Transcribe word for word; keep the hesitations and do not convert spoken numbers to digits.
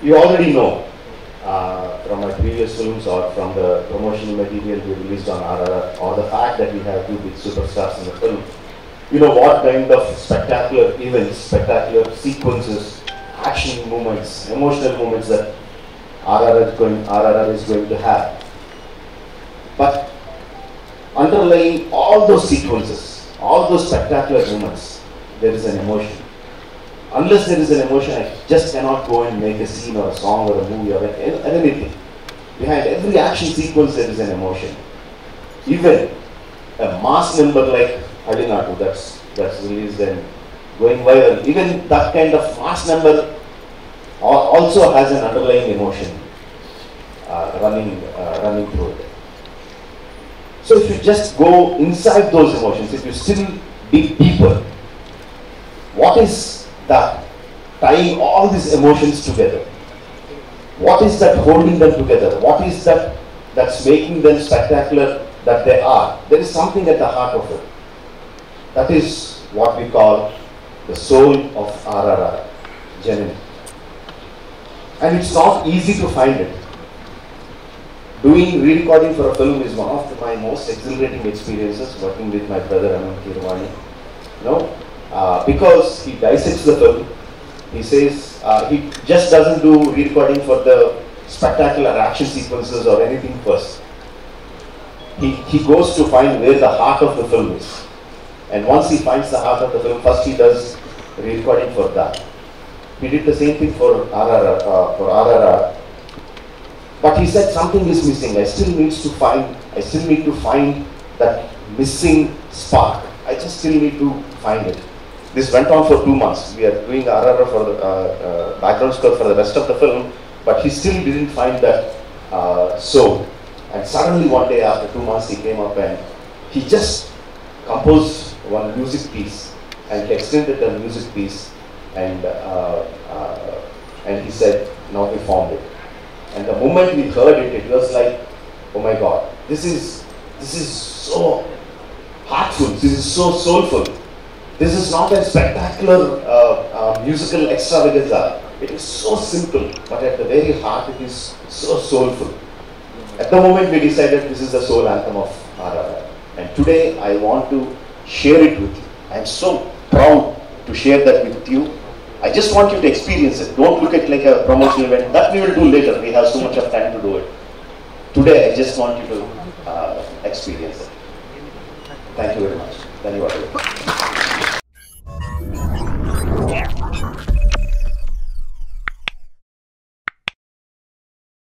You already know uh, from my previous films or from the promotional material we released on R R R, or the fact that we have two big superstars in the film, you know what kind of spectacular events, spectacular sequences, action moments, emotional moments that R R R is going, R R R is going to have. But underlying all those sequences, all those spectacular moments, there is an emotion. Unless there is an emotion, I just cannot go and make a scene or a song or a movie or anything. Behind every action sequence, there is an emotion. Even a mass number like Adinatu, that's that's released and going viral, even that kind of mass number also has an underlying emotion uh, running uh, running through it. So if you just go inside those emotions, if you still dig deeper, what is that tying all these emotions together? What is that holding them together? What is that that's making them spectacular that they are? There is something at the heart of it. That is what we call the soul of R R R, genuine. And it's not easy to find it. Doing re-recording for a film is one of my most exhilarating experiences, working with my brother Anand Kirwani. You know, uh, because he dissects the film, he says uh, he just doesn't do re-recording for the spectacular action sequences or anything first. He, he goes to find where the heart of the film is. And once he finds the heart of the film, first he does re-recording for that. He did the same thing for R R R, uh, for R R R. But he said something is missing. I still needs to find. I still need to find that missing spark. I just still need to find it. This went on for two months. We are doing R R R for the uh, uh, background score for the rest of the film, but he still didn't find that uh, soul. And suddenly one day after two months, he came up and he just composed one music piece, and he extended the music piece, and uh, uh, and he said, "Now we formed it." And the moment we heard it, it was like, oh my God, this is, this is so heartful, this is so soulful. This is not a spectacular uh, uh, musical extravaganza. It is so simple, but at the very heart it is so soulful. At the moment we decided this is the soul anthem of R R R. And today I want to share it with you. I am so proud to share that with you. I just want you to experience it. Don't look at it like a promotional event. That we will do later. We have so much of time to do it. Today, I just want you to uh, experience it. Thank you very much. Dhanyawad.